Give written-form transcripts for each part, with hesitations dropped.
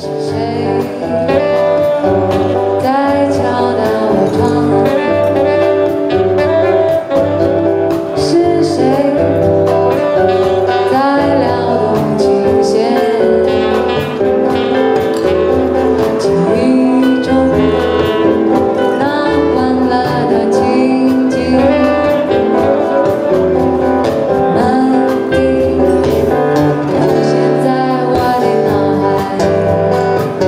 现在我的脑海。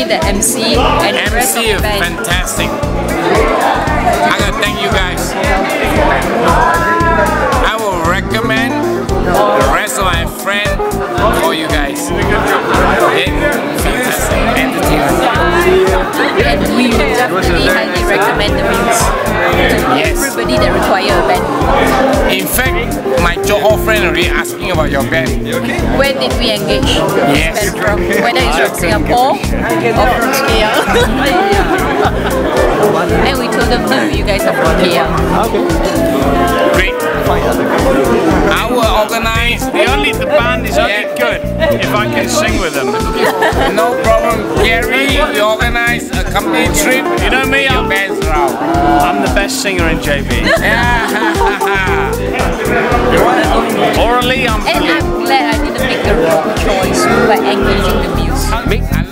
the MC and the rest of MC the is band. fantastic. I'm gonna thank you guys. I will recommend the rest of my friends for you guys. Okay? Fantastic entertainment. And we definitely highly recommend the Muse to everybody that require a band. In fact, my Johor friend already asking about your band. Where did we engage Yes. this band from? Whether it's from Singapore or from KL. And we told them, no, you guys are from KL. Great. I will organize. The band is only good if I can sing with them. No problem, Gary. We organize a company trip. You know me, Your band's around. I'm the best singer in JB. Orally, I'm And I'm glad I didn't make the wrong choice by engaging the Muse. Make